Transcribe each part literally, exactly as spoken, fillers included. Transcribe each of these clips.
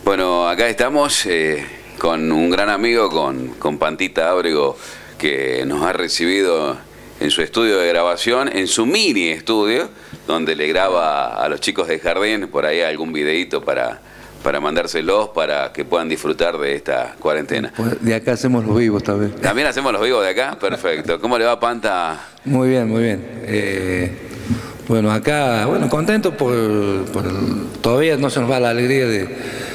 Bueno, acá estamos eh, con un gran amigo, con, con Pantita Ábrego, que nos ha recibido en su estudio de grabación, en su mini estudio, donde le graba a los chicos de jardín por ahí algún videíto para, para mandárselos, para que puedan disfrutar de esta cuarentena. Pues de acá hacemos los vivos también. ¿También hacemos los vivos de acá? Perfecto. ¿Cómo le va, Panta? Muy bien, muy bien. Eh, bueno, acá, bueno, contento por, por el, todavía no se nos va la alegría de,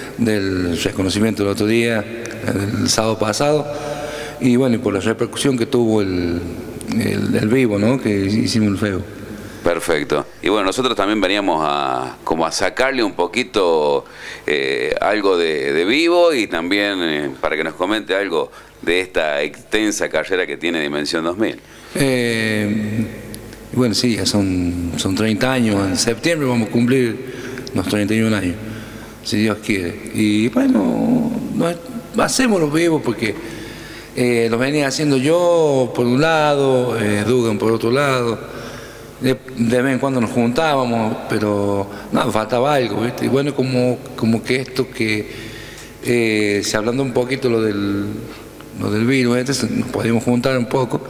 del reconocimiento del otro día, el sábado pasado, y bueno, y por la repercusión que tuvo el, el, el vivo, ¿no? Que hicimos el feo. Perfecto. Y bueno, nosotros también veníamos a como a sacarle un poquito eh, algo de, de vivo y también eh, para que nos comente algo de esta extensa carrera que tiene Dimensión dos mil. Eh, bueno, sí, ya son, son treinta años, en septiembre vamos a cumplir los treinta y un años, si Dios quiere. Y bueno, no, hacemos los vivos porque eh, los venía haciendo yo por un lado, eh, Dugan por otro lado. De, de vez en cuando nos juntábamos, pero no, faltaba algo, ¿viste? Y bueno, como, como que esto que, eh, si hablando un poquito lo del, lo del virus, este, nos podíamos juntar un poco,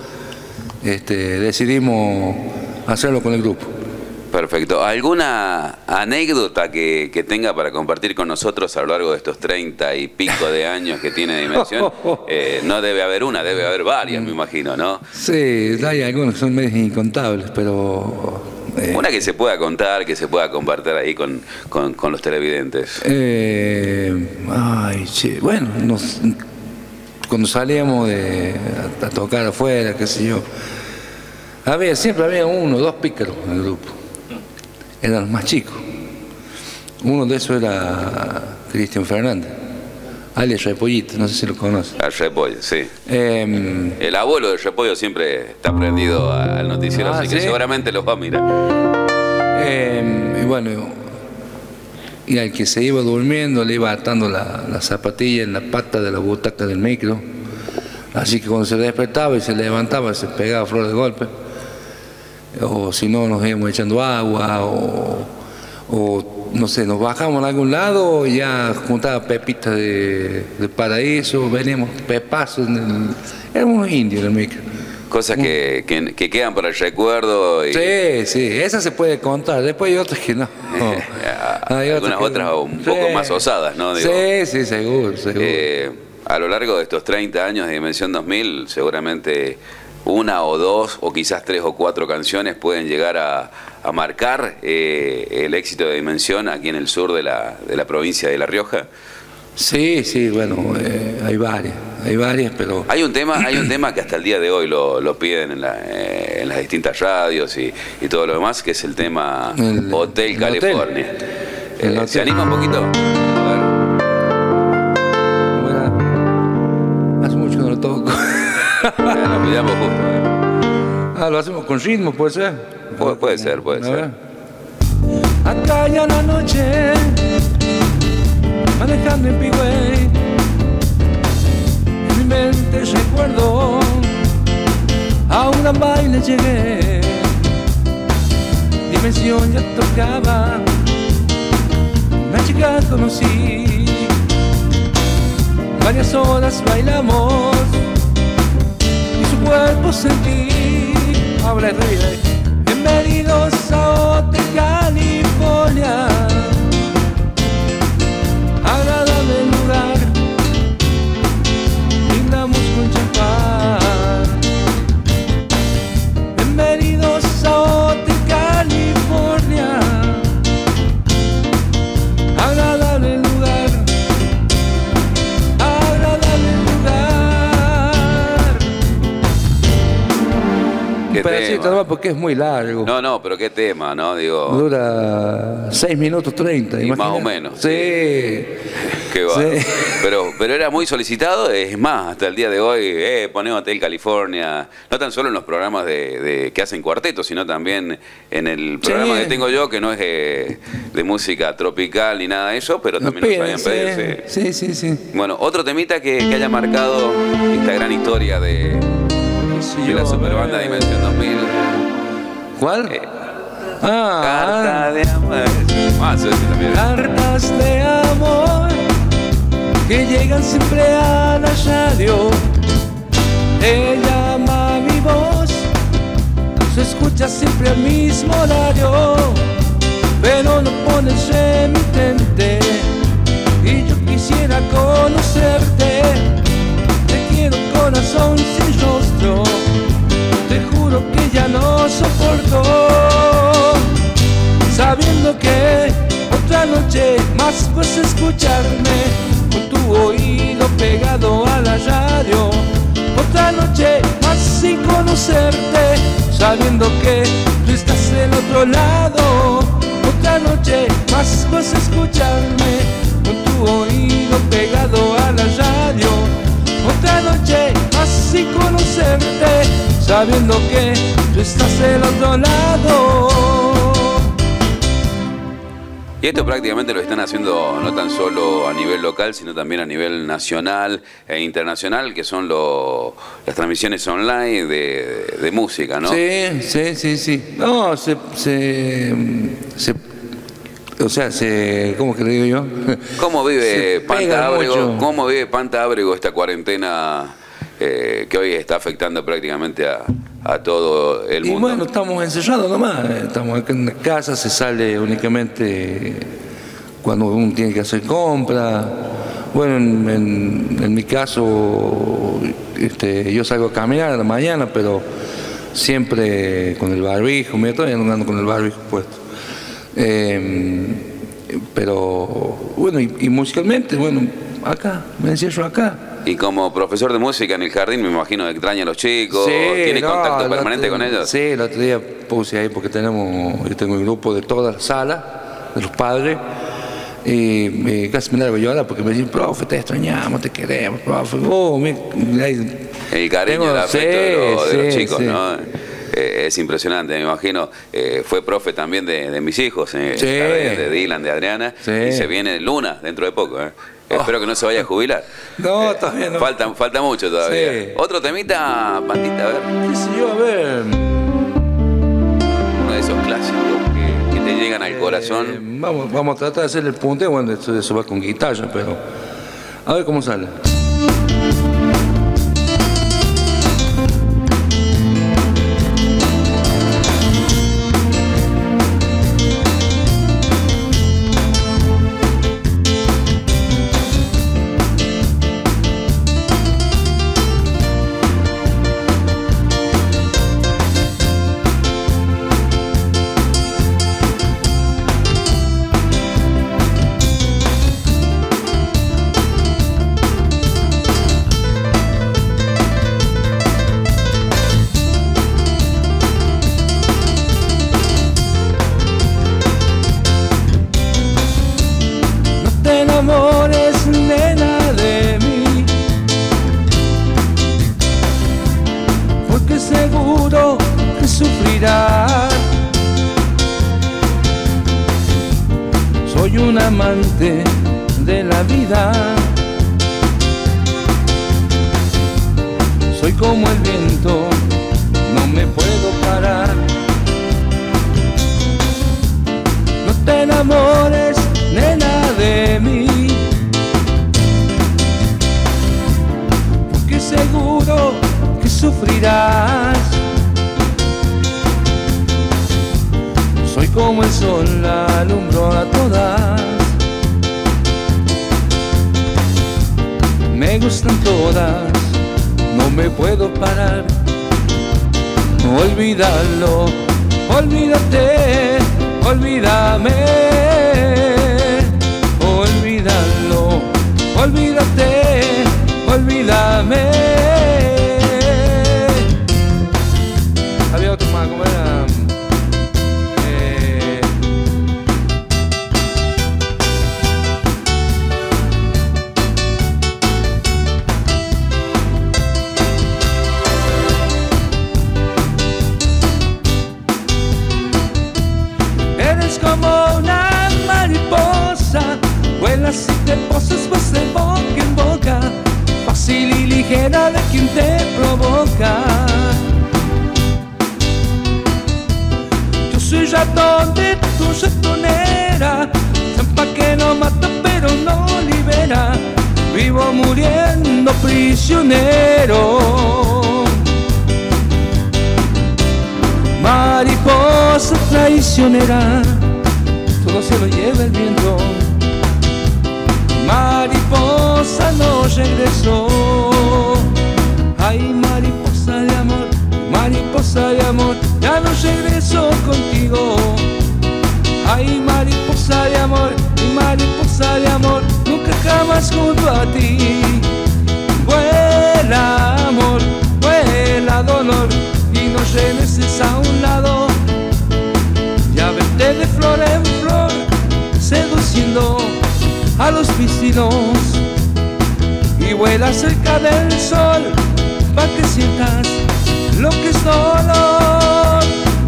este, decidimos hacerlo con el grupo. Perfecto. ¿Alguna anécdota que, que tenga para compartir con nosotros a lo largo de estos treinta y pico de años que tiene Dimensión? Eh, no debe haber una, debe haber varias, me imagino, ¿no? Sí, hay algunas que son medios incontables, pero... Eh, una que se pueda contar, que se pueda compartir ahí con, con, con los televidentes. Eh, ay, che, bueno, nos, cuando salíamos de, a, a tocar afuera, qué sé yo, había, siempre había uno, dos pícaros en el grupo. Eran los más chicos. Uno de esos era Cristian Fernández, alias Repollito, no sé si lo conoce. El Repollo, sí. Eh, el abuelo del Repollo siempre está prendido al noticiero, ah, así ¿sí? que seguramente los va a mirar. Eh, y bueno, y al que se iba durmiendo le iba atando la, la zapatilla en la pata de la butaca del micro, así que cuando se despertaba y se levantaba se pegaba flor de golpe. O si no nos íbamos echando agua, o, o no sé, nos bajamos a algún lado y ya juntaba pepitas de, de paraíso, veníamos pepazos, en el, éramos unos indios en el micro. Cosas que, que, que quedan para el recuerdo. Y... Sí, sí, esa se puede contar, después hay otras que no. no. Hay algunas otras, que... otras un poco sí. más osadas, ¿no? Digo, sí, sí, seguro, seguro. Eh, a lo largo de estos treinta años de Dimensión dos mil, seguramente... una o dos o quizás tres o cuatro canciones pueden llegar a, a marcar eh, el éxito de Dimensión aquí en el sur de la, de la provincia de La Rioja. Sí, sí, bueno, eh, hay varias, hay varias, pero... Hay un tema, hay un tema que hasta el día de hoy lo, lo piden en, la, eh, en las distintas radios y, y todo lo demás, que es el tema el, Hotel el California. Hotel. Eh, el ¿Se anima un poquito? A ver. Bueno, hace mucho que no lo toco. Nos pillamos justo. ¿eh? Ah, lo hacemos con ritmo, ¿puede ser? Pu puede ser, puede ser. Acá ya la noche, manejando en Pigüey, en mi mente recuerdo, a una baile llegué, Dimensión ya tocaba, una chica conocí, varias horas bailamos, cuerpo sentí, habla de vida. Bienvenidos a Hotel California, agradable lugar, brindamos con champán. Bienvenidos a Hotel California, agradable lugar, agradable lugar. Un pedacito nomás porque es muy largo. No, no, pero qué tema, ¿no? Digo... Dura seis minutos treinta. Y más o menos. Sí. sí. Qué va. Sí. Pero, pero era muy solicitado, es más, hasta el día de hoy, eh, poné Hotel California, no tan solo en los programas de, de que hacen cuartetos, sino también en el programa sí. que tengo yo, que no es de, de música tropical ni nada de eso, pero también nos habían pedido. Sí, sí, sí, sí. Bueno, otro temita que, que haya marcado esta gran historia de... de la superbanda Dimensión dos mil. ¿Cuál? Eh, ah, Carta de amor. Ah, eso sí también. Cartas de amor que llegan siempre a la radio. Te llama mi voz, se escucha siempre al mismo horario, pero no pones remitente y yo quisiera conocerte. Te quiero corazón sin rostro, te juro que ya no soporto, sabiendo que otra noche más puedes escucharme con tu oído pegado a la radio. Otra noche más sin conocerte, sabiendo que tú estás del otro lado. Otra noche más puedes escucharme con tu oído pegado a la radio. Otra noche más sin conocerte, sabiendo que tú estás del otro lado. Y esto prácticamente lo están haciendo no tan solo a nivel local, sino también a nivel nacional e internacional, que son lo, las transmisiones online de, de música, ¿no? Sí, sí, sí, sí. No, se, se, se o sea, se, ¿cómo que le digo yo? ¿Cómo vive Panta Ábrego? ¿Cómo vive Panta Ábrego esta cuarentena eh, que hoy está afectando prácticamente a, a todo el mundo? Y bueno, estamos encerrados nomás, estamos acá en la casa, se sale únicamente cuando uno tiene que hacer compras. Bueno, en, en, en mi caso, este, yo salgo a caminar a la mañana, pero siempre con el barbijo, mira, todavía no ando con el barbijo puesto. Eh, pero bueno, y, y musicalmente, bueno, acá, me encierro acá. Y como profesor de música en el jardín, me imagino que extraña a los chicos, sí, ¿tiene no, contacto permanente otro, con ellos? Sí, el otro día puse ahí porque tenemos, yo tengo un grupo de toda la sala, de los padres, y me, casi me largo a llorar porque me dicen, profe, te extrañamos, te queremos, profe. Oh, me, ahí, el cariño, tengo, el afecto sí, de, los, de los sí, chicos, sí. ¿no? Eh, es impresionante, me imagino. Eh, fue profe también de, de mis hijos, eh, Sí. de Dylan, de Adriana, Sí. y se viene Luna dentro de poco. Eh. Oh. Espero que no se vaya a jubilar. No, eh, todavía no. Falta, falta mucho todavía. Sí. Otro temita, Pantita, a ver. ¿Qué sé yo? A ver. Uno de esos clásicos que, que te llegan al corazón. Eh, vamos, vamos a tratar de hacer el punteo, bueno, eso, eso va con guitarra, pero a ver cómo sale. Amores, nena, de mí, porque seguro que sufrirás. Soy un amante de la vida, soy como el viento, no me puedo parar. No te enamores, nena, de mí, porque seguro que sufrirás. Soy como el sol, la alumbro a todas, me gustan todas, no me puedo parar. Olvídalo, olvídate, olvídame. Olvídalo, olvídate, olvídame. Había otro más, ¿cómo era? Eh... Eres como una mariposa, vuelas y te posas pues de boca en boca, fácil y ligera de quien te provoca. Yo soy ratón de tu ratonera, trampa que no mata pero no libera. prisionero. Mariposa traicionera, todo se lo lleva el viento. Mariposa no regresó. Ay, mariposa de amor, mariposa de amor, ya no regresó contigo. Ay, mariposa de amor, mariposa de amor, nunca jamás junto a ti. Vuela, amor, vuela, dolor, y no regreses a un lado. Ya vete de flor en flor, seduciendo a los piscinos, y vuela cerca del sol, pa' que sientas lo que es dolor.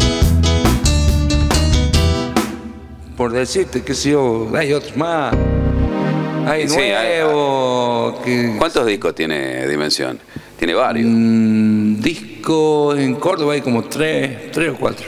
Por decirte que si yo, hay otros más, hay Sí, nuevos. hay- que- ¿Cuántos discos tiene Dimensión? Tiene varios. Mm, discos en Córdoba hay como tres, tres o cuatro.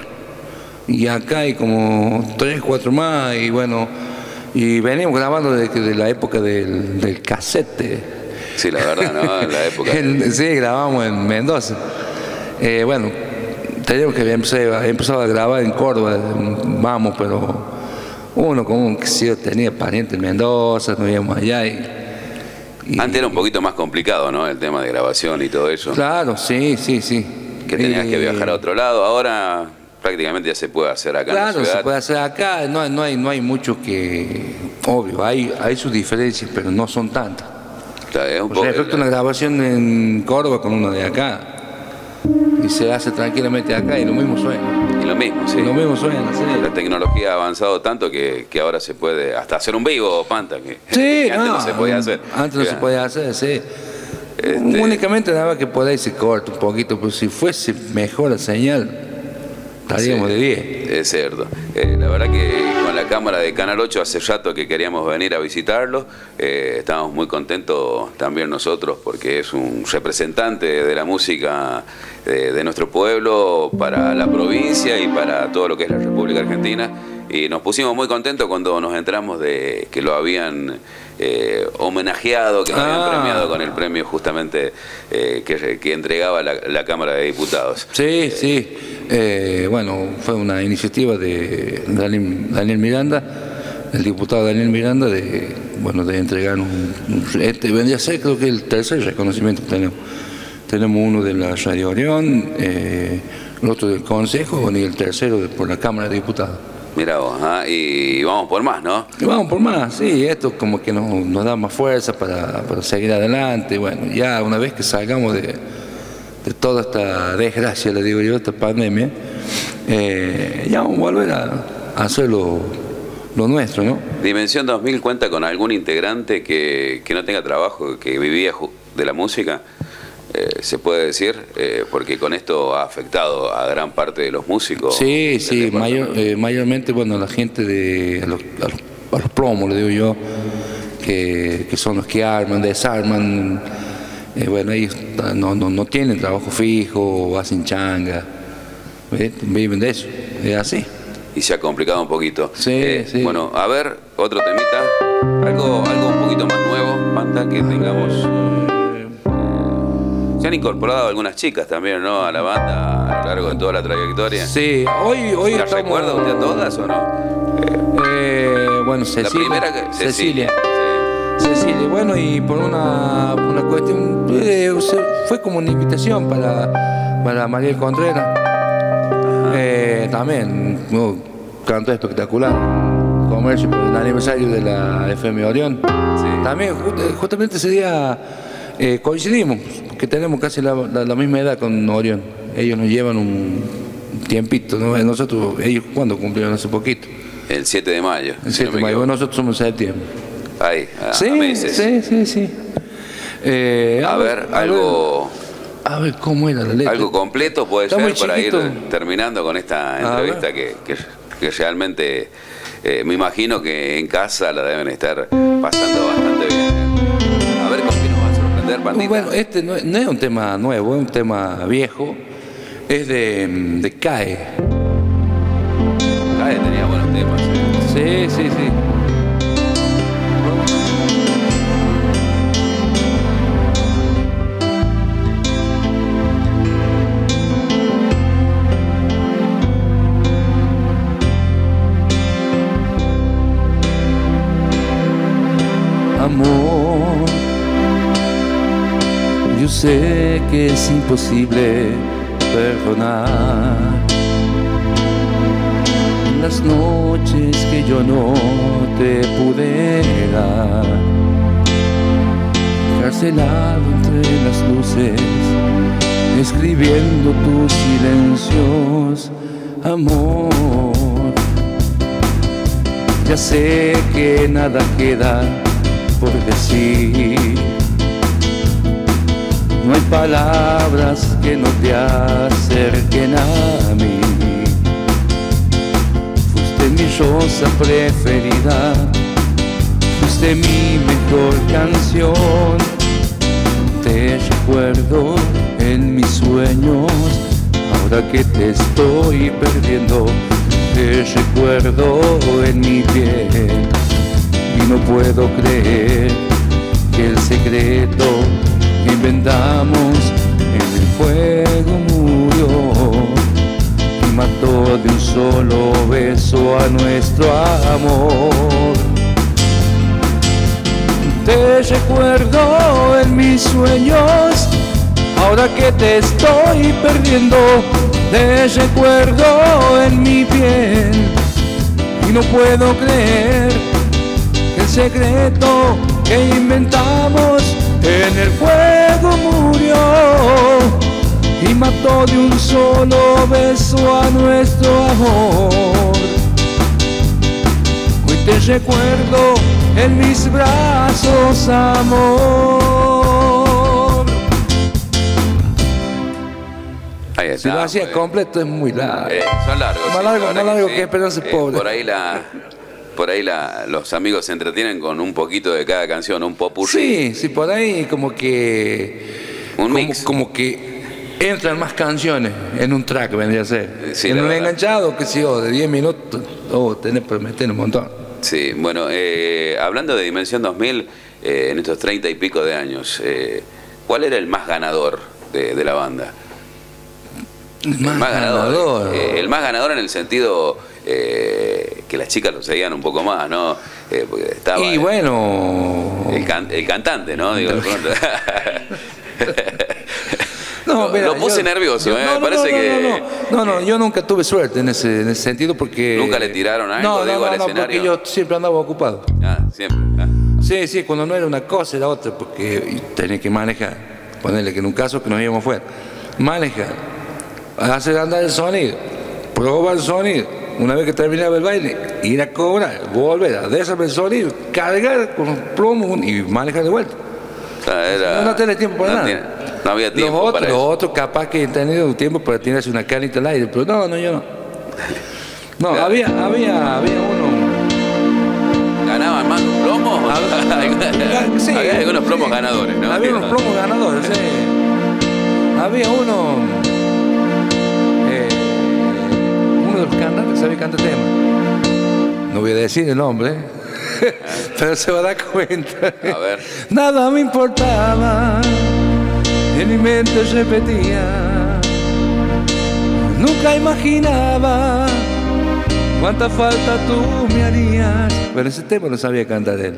Y acá hay como tres, cuatro más. Y bueno, y venimos grabando desde de la época del, del casete. Sí, la verdad, ¿no? En la época. El- sí, grabamos en Mendoza. Eh, bueno, tenemos que empezar, empezar a grabar en Córdoba, vamos, pero uno como que si yo tenía parientes en Mendoza, nos íbamos allá y, y- Antes era un poquito más complicado, ¿no? El tema de grabación y todo eso. Claro, sí, sí, sí. Que tenías que Eh, viajar a otro lado. Ahora prácticamente ya se puede hacer acá Claro, en la ciudad. se puede hacer acá, no, no, hay, no hay mucho que... Obvio, hay, hay sus diferencias, pero no son tantas. Claro, es un Por poco- ejemplo, una grabación en Córdoba con una de acá, y se hace tranquilamente acá y lo mismo suena. y lo mismo, sí. Y lo mismo suena, sí. La tecnología ha avanzado tanto que, que ahora se puede hasta hacer un vivo, Panta, que, Sí, que antes no, se podía hacer. Antes no se Ya. podía hacer, sí. Este- Únicamente nada que por ahí se corta un poquito, pero si fuese mejor la señal, estaríamos Sí, de diez. Es cierto. Eh, la verdad que con la cámara de Canal ocho hace rato que queríamos venir a visitarlo. Eh, estamos muy contentos también nosotros porque es un representante de la música de, de nuestro pueblo para la provincia y para todo lo que es la República Argentina. Y nos pusimos muy contentos cuando nos enteramos de que lo habían eh, homenajeado, que lo habían Ah. premiado con el premio justamente eh, que, que entregaba la, la Cámara de Diputados. Sí, sí. Eh, bueno, fue una iniciativa de Daniel, Daniel Miranda, el diputado Daniel Miranda, de bueno de entregar un, un- este vendría a ser creo que el tercer reconocimiento que tenemos. Tenemos uno de la Radio Orión, eh, el otro del Consejo y el tercero de- por la Cámara de Diputados. Mira vos, ah, y vamos por más, ¿no? Y vamos por más, sí, esto como que nos, nos da más fuerza para, para seguir adelante. Bueno, ya una vez que salgamos de, de toda esta desgracia, le digo yo, esta pandemia, eh, ya vamos a volver a, a hacer lo, lo nuestro, ¿no? Dimensión dos mil cuenta con algún integrante que, que no tenga trabajo, que vivía ju- de la música, eh, se puede decir, eh, porque con esto ha afectado a gran parte de los músicos. Sí, del sí, departamento. mayor, eh, mayormente, bueno, la gente de a los, a los, a los plomos, le digo yo, que, que son los que arman, desarman, eh, bueno, ellos no, no, no tienen trabajo fijo, hacen changa, ¿ves? Viven de eso, es así. Y se ha complicado un poquito. Sí, sí. Bueno, a ver, otro temita, algo, algo un poquito más nuevo, Panta, que tengamos. Se han incorporado algunas chicas también, ¿no? A la banda a lo largo de toda la trayectoria. Sí, hoy, hoy ¿Las estamos... recuerda usted a todas o no? Eh, bueno, Cecilia. La primera que. Cecilia. Sí. Cecilia, bueno, y por una, una cuestión, eh, se- fue como una invitación para, para Mariel Contreras. Eh, también, no, cantó espectacular. Comercio por el aniversario de la F M Orión. Sí. También, ju- justamente ese día eh, coincidimos, porque tenemos casi la, la- la misma edad con Orión. Ellos nos llevan un tiempito, ¿no? Nosotros, ellos cuando cumplieron hace poquito. El siete de mayo. El si siete no de me mayo, equivoco. nosotros somos en septiembre. Ahí, a, Sí, a meses. sí, sí, sí. Eh, A ver, algo, A ver cómo era la letra. algo completo puede Está ser muy para ir chiquito. terminando con esta A entrevista que, que, que realmente eh, me imagino que en casa la deben estar pasando bastante bien. A ver con qué nos va a sorprender, Pandita. Bueno, este no, es- no es un tema nuevo, es un tema viejo. Es de, de CAE. Cae tenía buenos temas. eh. Sí, sí, sí. amor. Yo sé que es imposible perdonar las noches que yo no te pude dar, encarcelado entre las luces, escribiendo tus silencios, amor. Ya sé que nada queda por decir, no hay palabras que no te acerquen a mí. Fuiste mi rosa preferida, fuiste mi mejor canción. Te recuerdo en mis sueños, ahora que te estoy perdiendo. Te recuerdo en mi piel y no puedo creer que el secreto que inventamos en el fuego murió y mató de un solo beso a nuestro amor. Te recuerdo en mis sueños, ahora que te estoy perdiendo. Te recuerdo en mi piel y no puedo creer que el secreto que inventamos en el fuego murió y mató de un solo beso a nuestro amor. Hoy te recuerdo en mis brazos, amor. Ahí está, Si lo hacía eh, completo es muy largo. eh, son largos. Más sí, largo, la más verdad largo sí. que Esperanza Eh, Pobre. Por ahí, la, por ahí la, los amigos se entretienen con un poquito de cada canción, un popurrí. Sí, sí, por ahí como que... Un como, mix. Como que entran más canciones en un track, vendría a ser. Sí, en la un verdad. enganchado, que si yo, de diez minutos, oh, tenés que meter un montón. Sí, bueno, eh, hablando de Dimensión dos mil, eh, en estos treinta y pico de años, eh, ¿cuál era el más ganador de, de la banda? El más, el más ganador. ganador. eh, el más ganador en el sentido eh, que las chicas lo seguían un poco más, ¿no? Eh, porque estaba Y el, bueno... el, can- el cantante, ¿no? Digo, de pronto. No, Lo- mira, lo puse yo- nervioso, yo- ¿eh? no, no, Parece no, que- No, no, no, no, yo nunca tuve suerte en ese, en ese sentido porque... ¿Nunca le tiraron algo, No, no, digo, no, al no, porque escenario? yo siempre andaba ocupado. Ah, siempre. ah. Sí, sí, cuando no era una cosa era otra, porque tenía que manejar. Ponerle que en un caso que nos íbamos fuera, manejar, hacer andar el sonido, probar el sonido. Una vez que terminaba el baile, ir a cobrar, volver a deshacer el sonido, cargar con los plomos y manejar de vuelta. O sea, era- No, no tenés tiempo para no nada. tiene- no había tiempo Los otros, para los eso. otros capaz que han tenido tiempo para tirarse una canita al aire, pero no, no, yo no. No, Claro. había, había, había uno. ¿Ganaban más los plomos? Había- sí, Había algunos plomos sí. ganadores, ¿no? Había unos plomos ganadores, sí. Había uno, eh, uno de los cantantes que sabía cantar temas. No voy a decir el nombre, pero se va a dar cuenta. A ver. Nada me importaba, en mi mente repetía. Nunca imaginaba cuánta falta tú me harías. Pero ese tema no sabía cantar él.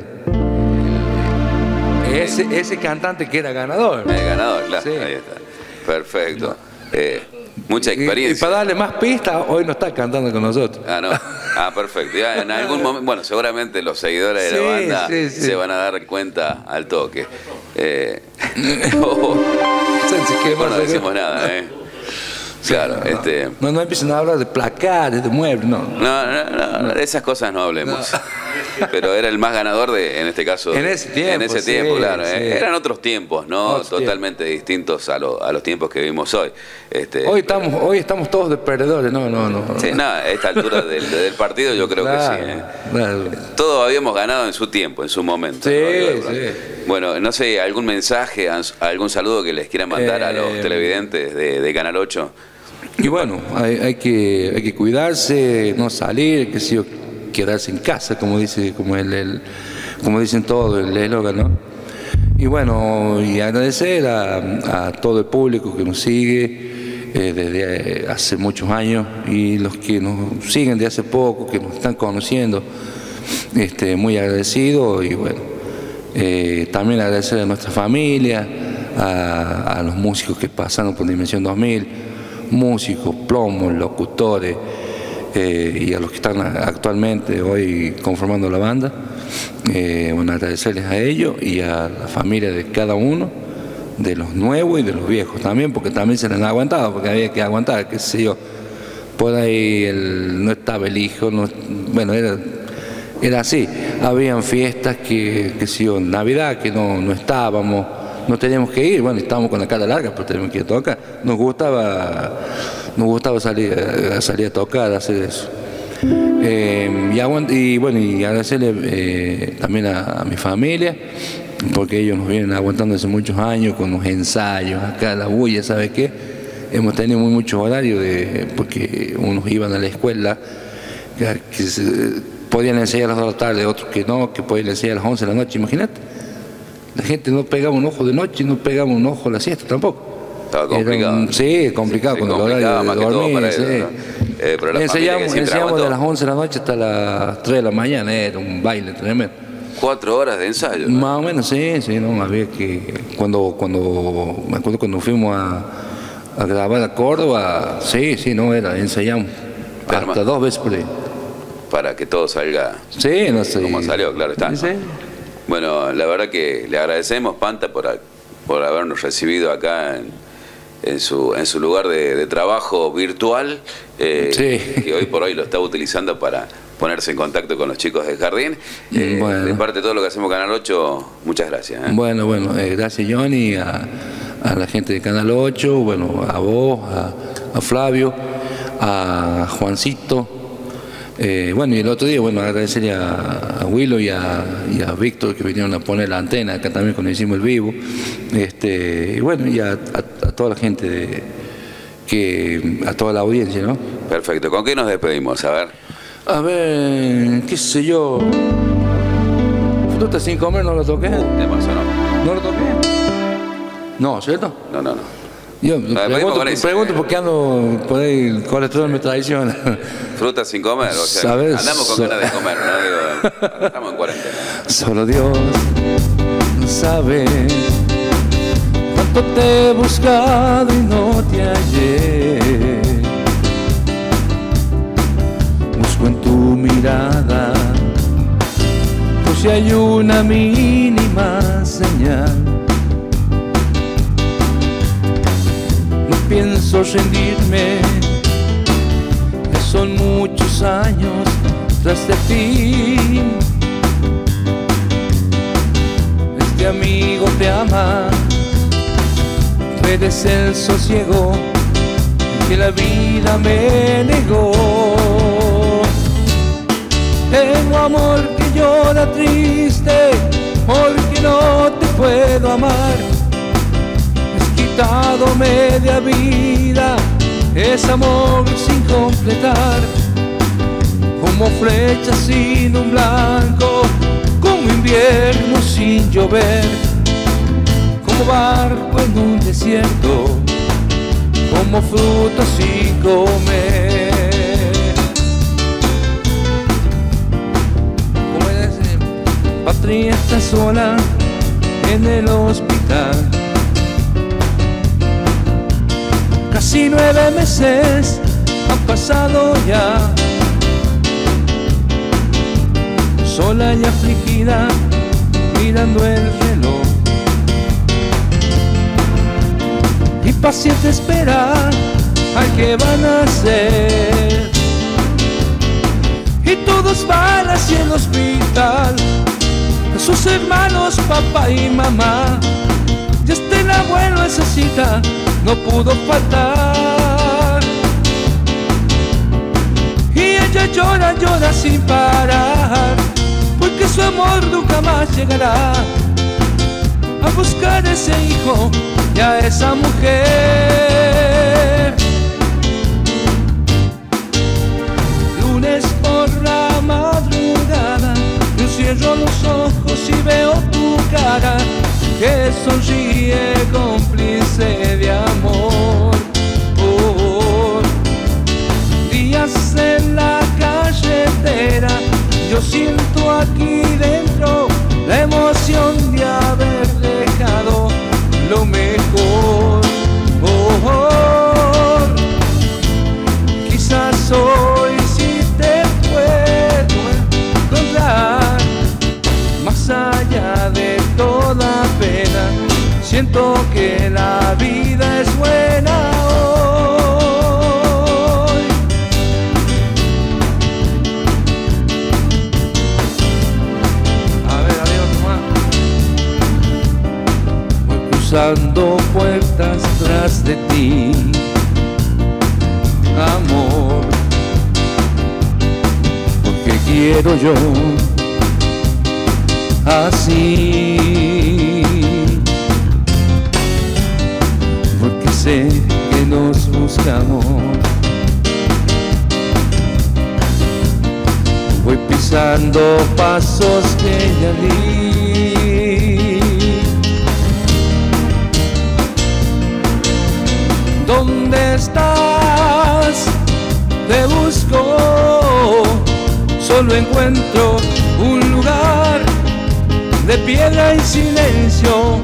Ese, ese cantante que era ganador. El ganador, claro. Sí. Ahí está. Perfecto. Eh, mucha Y, y experiencia. para darle más pistas, hoy no está cantando con nosotros. Ah, no. Ah, perfecto. Ya en algún momento, bueno, seguramente los seguidores de Sí, la banda sí, sí. se van a dar cuenta al toque. Eh, oh, Se quema, mejor no se decimos quema. nada, ¿eh? Claro, no, este. no, no empiezan a hablar de placares, de muebles, no. No, no, no, de esas cosas no hablemos. Pero era el más ganador de, en este caso. En ese tiempo, En ese sí, tiempo, claro. sí. eh. Eran otros tiempos, ¿no? Otros Totalmente distintos a, lo- a los tiempos que vivimos hoy. Este, Hoy estamos, hoy estamos todos de perdedores, no, no, no. sí, nada, a esta altura del, del partido yo creo Claro, que sí. ¿eh? claro. Todos habíamos ganado en su tiempo, en su momento. Sí, ¿no? sí. Bueno, no sé, algún mensaje, algún saludo que les quieran mandar a los Eh, televidentes de, de Canal ocho. Y bueno, hay, hay que, hay que cuidarse, no salir, que si quedarse en casa, como dice, como el, el- como dicen todos, el eslogan, ¿no? Y bueno, y agradecer a, a todo el público que nos sigue eh, desde hace muchos años y los que nos siguen de hace poco, que nos están conociendo, este, muy agradecido y bueno, Eh, también agradecer a nuestra familia, a, a los músicos que pasaron por Dimensión dos mil, músicos, plomos, locutores, eh, y a los que están actualmente hoy conformando la banda. Eh, bueno, agradecerles a ellos y a la familia de cada uno, de los nuevos y de los viejos también, porque también se les han aguantado, porque había que aguantar, qué sé yo. Por ahí el, no estaba el hijo, no, bueno, era... Era así, habían fiestas que, que si yo, Navidad, que no, no estábamos, no teníamos que ir, bueno, estábamos con la cara larga, pero teníamos que ir a tocar. Nos gustaba, nos gustaba salir, salir a tocar, hacer eso. Eh, y, aguant, y bueno, y agradecerle eh, también a, a mi familia, porque ellos nos vienen aguantando hace muchos años con los ensayos, acá la bulla, ¿sabe qué? Hemos tenido muy muchos horarios, de, porque unos iban a la escuela, que, que se, podían ensayar a las dos de la tarde, otros que no, que podían ensayar a las once de la noche, imagínate. La gente no pegaba un ojo de noche, no pegaba un ojo a la siesta tampoco. Estaba complicado. Un, sí, complicado, con el horario de dormir. Sí. Ellos, ¿no? eh, pero la ensayamos ensayamos de las once de la noche hasta las tres de la mañana, era un baile tremendo. Cuatro horas de ensayo, ¿no? Más o menos, sí, sí, no, había que... Cuando, cuando, me acuerdo cuando fuimos a, a grabar a Córdoba, sí, sí, no, era, ensayamos hasta Herma. dos veces por día. Para que todo salga sí, no sé. como salió, claro está, ¿no? Sí. Bueno, la verdad que le agradecemos, Panta, por, por habernos recibido acá en, en, su, en su lugar de, de trabajo virtual, eh, sí. que hoy por hoy lo está utilizando para ponerse en contacto con los chicos del jardín. Eh, bueno. De parte de todo lo que hacemos Canal ocho, muchas gracias. ¿eh? Bueno, bueno, eh, gracias Johnny, a, a la gente de Canal ocho, bueno, a vos, a, a Flavio, a Juancito. Eh, bueno, y el otro día, bueno, agradecerle a, a Willow y a, y a Víctor que vinieron a poner la antena acá también cuando hicimos el vivo. Este, y bueno, y a, a, a toda la gente, de, que, a toda la audiencia, ¿no? Perfecto. ¿Con qué nos despedimos? A ver. A ver, qué sé yo. Fruta sin comer no lo toqué. ¿Te pasó, no? ¿No lo toqué? No, ¿cierto? No, no, no. Yo pregunto, pregunto por qué ando por ahí, el colesterol me traiciona. Frutas sin comer, o sea, ¿sabes? Andamos con ganas de comer, ¿no? Digo, estamos en cuarentena. Solo Dios sabe cuánto te he buscado y no te hallé. Busco en tu mirada, por si hay una mínima señal. Pienso rendirme, que son muchos años tras de ti. Este amigo te ama, tú eres el sosiego que la vida me negó. Tengo amor que llora triste, porque no te puedo amar. Quitado media vida, es amor sin completar, como flecha sin un blanco, como invierno sin llover, como barco en un desierto, como fruta sin comer. Como es, patria está sola en el hospital. Casi nueve meses han pasado ya, sola y afligida, mirando el reloj, y paciente espera al que van a ser. Y todos van hacia el hospital, sus hermanos, papá y mamá, y hasta el abuelo esa cita no pudo faltar. Y ella llora, llora sin parar, porque su amor nunca más llegará a buscar ese hijo y a esa mujer. Lunes por la madrugada, yo cierro los ojos y veo tu cara, que sonríe cómplice de amor. Por días en la carretera, yo siento aquí dentro la emoción de haber dejado lo mejor. Oh, oh. Quizás hoy sí te puedo encontrar, más allá de toda pena, siento que la vida es buena hoy. A ver, adiós, Tomás. Voy cruzando puertas tras de ti, amor, porque quiero yo así, porque sé que nos buscamos. Voy pisando pasos que ya di. ¿Dónde estás? Te busco, solo encuentro un lugar de piedra y silencio.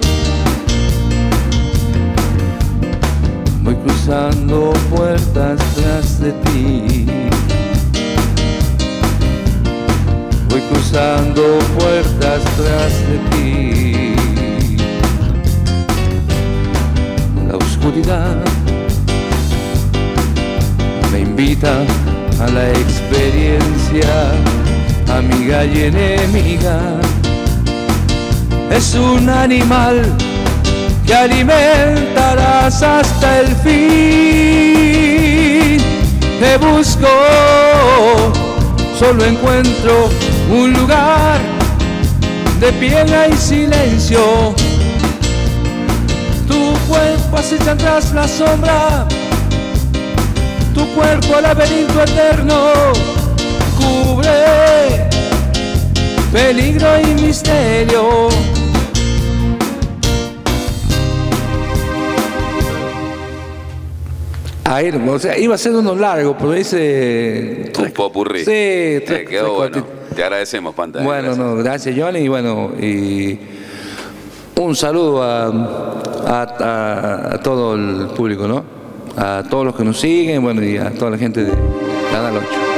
Voy cruzando puertas tras de ti, voy cruzando puertas tras de ti. La oscuridad me invita a la experiencia, amiga y enemiga. Es un animal que alimentarás hasta el fin. Te busco, solo encuentro un lugar de piedra y silencio. Tu cuerpo acecha tras la sombra, tu cuerpo laberinto eterno, cubre peligro y misterio. Ahí, o sea, iba a ser uno largo, pero hice... Un popurrí. Sí, te tres, quedó tres, bueno. Te agradecemos, Panta. Bueno, gracias. no, gracias, Johnny. Y bueno, y un saludo a, a, a, a todo el público, ¿no? A todos los que nos siguen, bueno, y a toda la gente de Canal ocho.